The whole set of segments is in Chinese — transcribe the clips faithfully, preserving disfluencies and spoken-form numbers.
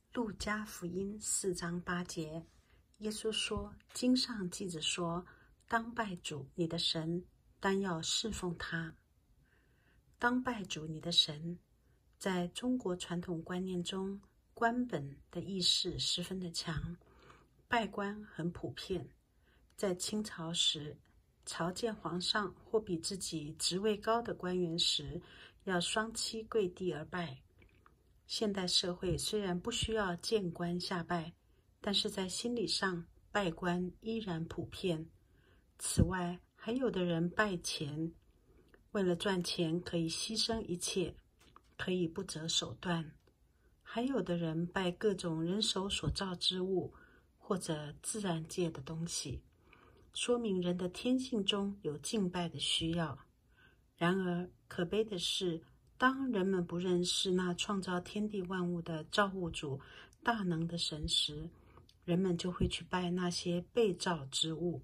路加福音四章八节，耶稣说：经上记着说，当拜主你的神，单要侍奉他。当拜主你的神，在中国传统观念中，官本的意识十分的强，拜官很普遍。在清朝时，朝见皇上或比自己职位高的官员时，要双膝跪地而拜。现代社会虽然不需要见官下拜，但是在心理上拜官依然普遍。此外，还有的人拜钱，为了赚钱可以牺牲一切，可以不择手段。还有的人拜各种人手所造之物，或者自然界的东西，说明人的天性中有敬拜的需要。然而，可悲的是，当人们不认识那创造天地万物的造物主大能的神时，人们就会去拜那些被造之物。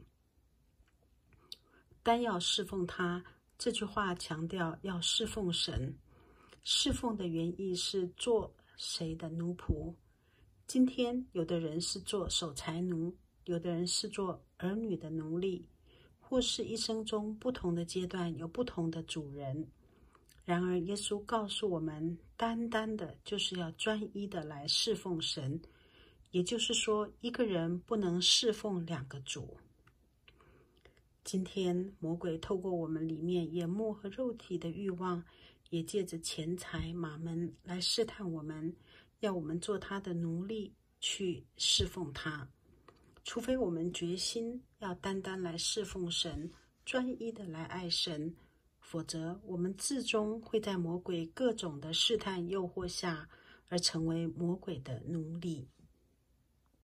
单要侍奉他，这句话强调要侍奉神。侍奉的原意是做谁的奴仆。今天有的人是做守财奴，有的人是做儿女的奴隶，或是一生中不同的阶段有不同的主人。然而耶稣告诉我们，单单的就是要专一的来侍奉神，也就是说，一个人不能侍奉两个主。今天魔鬼透过我们里面眼目和肉体的欲望，也借着钱财马门来试探我们，要我们做他的奴隶，去侍奉他。除非我们决心要单单来侍奉神，专一的来爱神，否则我们至终会在魔鬼各种的试探诱惑下，而成为魔鬼的奴隶。